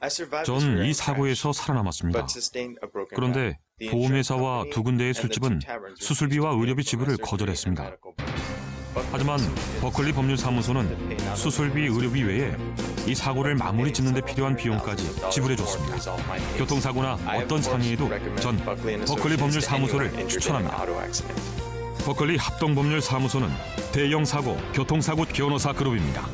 전 이 사고에서 살아남았습니다. 그런데 보험회사와 두 군데의 술집은 수술비와 의료비 지불을 거절했습니다. 하지만 버클리 법률사무소는 수술비, 의료비 외에 이 사고를 마무리 짓는 데 필요한 비용까지 지불해줬습니다. 교통사고나 어떤 상해에도 전 버클리 법률사무소를 추천합니다. 버클리 합동법률사무소는 대형 사고, 교통사고 변호사 그룹입니다.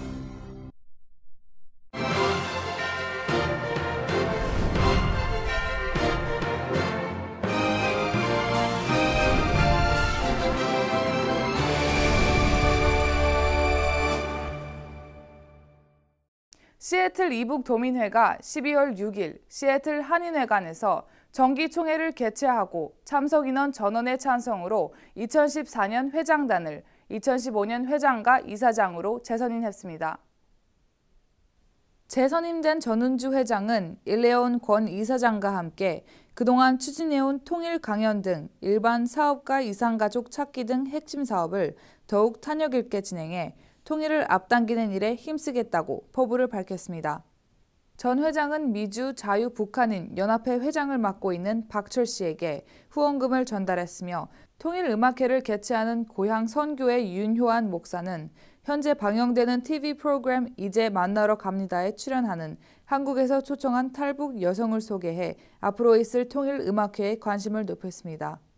시애틀 이북도민회가 12월 6일 시애틀 한인회관에서 정기총회를 개최하고 참석 인원 전원의 찬성으로 2014년 회장단을 2015년 회장과 이사장으로 재선임했습니다. 재선임된 전은주 회장은 일레온 권 이사장과 함께 그동안 추진해온 통일 강연 등 일반 사업가 이상가족 찾기 등 핵심 사업을 더욱 탄력 있게 진행해 통일을 앞당기는 일에 힘쓰겠다고 포부를 밝혔습니다. 전 회장은 미주 자유북한인 연합회 회장을 맡고 있는 박철 씨에게 후원금을 전달했으며 통일음악회를 개최하는 고향 선교의 윤효한 목사는 현재 방영되는 TV 프로그램 이제 만나러 갑니다에 출연하는 한국에서 초청한 탈북 여성을 소개해 앞으로 있을 통일음악회에 관심을 높였습니다.